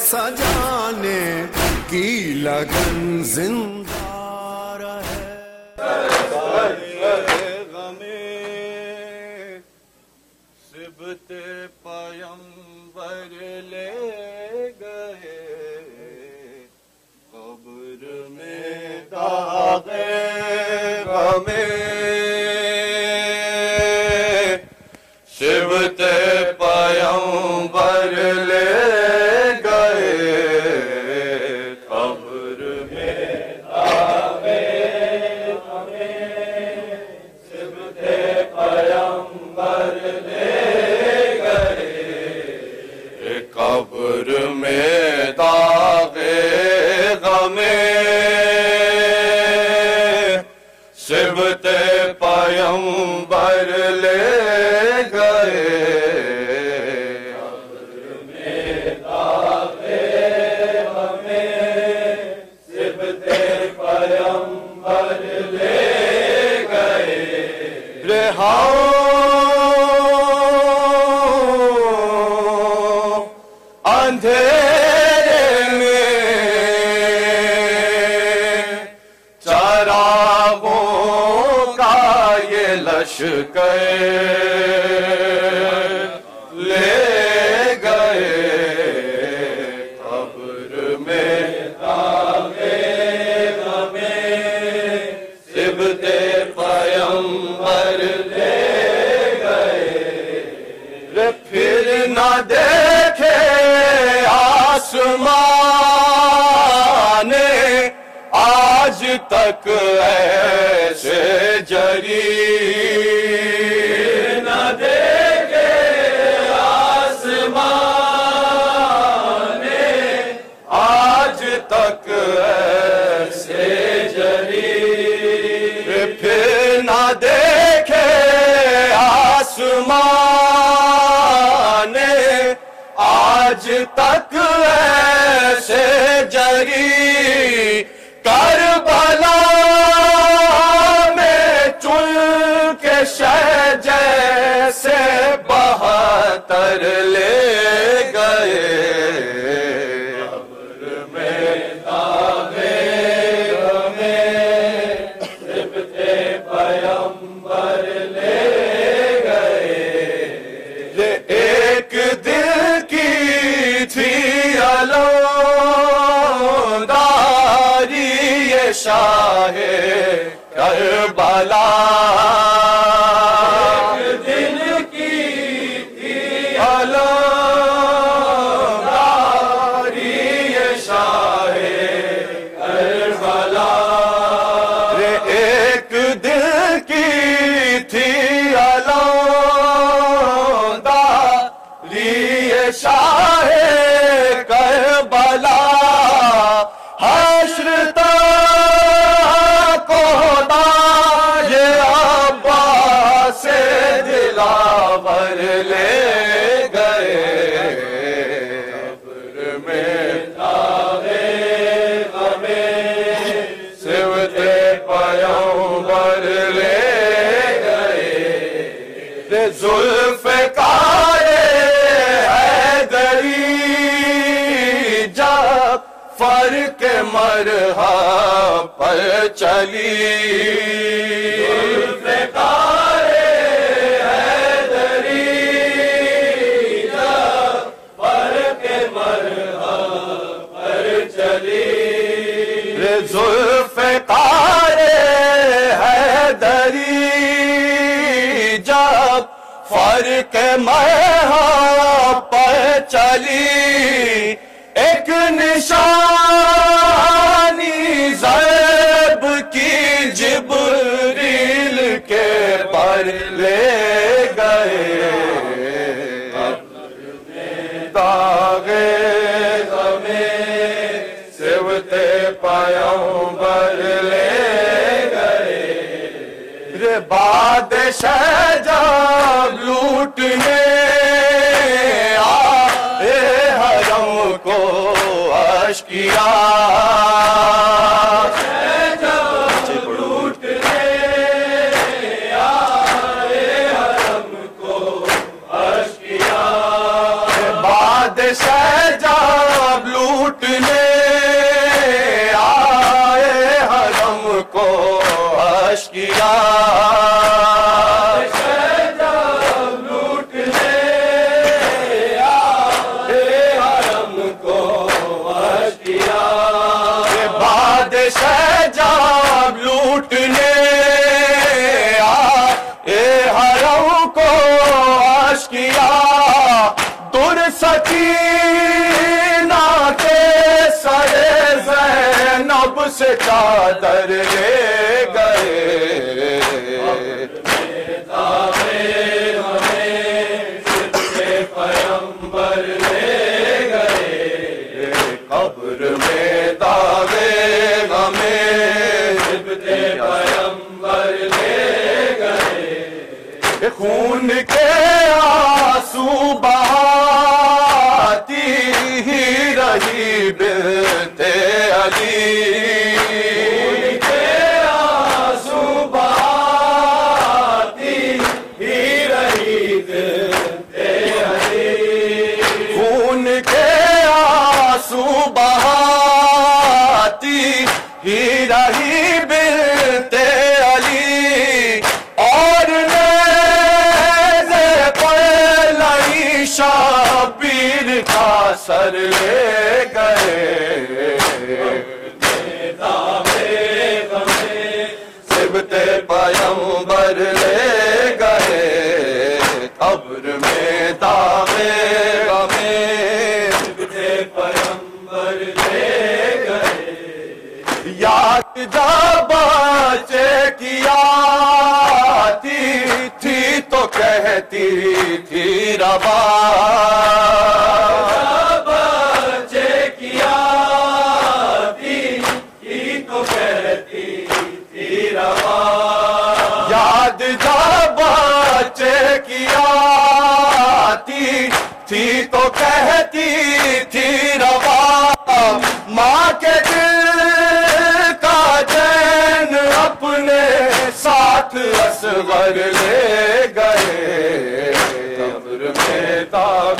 سجانے کی لگن زندہ رہے۔ صبت پیمبر لے گئے قبر میں داغ غم، صبت پیمبر لے گئے قبر میں داغ غم، صبت پیمبر لے قبر میں داغ غم، صبت پیمبر لے گئے قبر میں داغ غم، صبت پیمبر لے گئے۔ اندھیرے میں چراغوں کا یہ لشکر لے گئے قبر میں داغ غم، صبت پیمبر لے گئے۔ پھر نہ دیکھے آسمان آج تک ایسے جری، نہ دیکھے آسمان آج تک ایسے جری، پھر نہ دیکھے آسمان آج تک ایسے جری، کربلا میں چن کے شہ جیسے 72 لے گئے قبر میں داغ غم، صبت پیمبر لے گئے۔ ایک دل کی تھی علوداری یہ شاہ کربلا، ایک دل کی تھی علوداری یہ شاہ کربلا، ایک دل کی تھی شاہ کربلا، حشر تک ہوتا یہ عباس دلاور لے گئے قبر میں داغ غم، صبت پیمبر لے گئے۔ ذوالفقار فر کے مرحب پر چلی، ذوالفقار حیدری جب فر کے مرحب پر چلی، ذوالفقار حیدری جب فر کے مرحب پر چلی، ایک نشانی ضرب کی جبریل کے پر لے گئے داغ غم، صبت پیمبر لے گئے۔ بادشاہ جب لوٹنے آئے حرم کو اشکیا، جب لوٹنے آئے حرم کو اشکیا، بادشاہ جب کیا لوٹنے اے حرم کو عاش کیا در سکینہ کے سر زینب سے چادر لے گئے پیغمبر لے گئے قبر میں داغے ہمیں پیغمبر لے گئے خون کے آنسو بہاتی ہی رہی بنت علی خون کے آنسو بہاتی ہی رہی بنت علی خون کے آنسو بہاتی ہی رہی بنت علی اور نیزے پر لئی شبیر کا سر لے گئے صبت پیغمبر لے گئے قبر میں داغے ہمیں صبت پیغمبر لے گئے یاد جب بچے کیا تھی تو کہتی تھی روا بچے کیا تھی تو کہتی تھی روا یاد جب بچے کیا تھی تو کہتی تھی روا ماں کے دل کا چین اپنے ساتھ اصغر لے گئے قبر میں داغ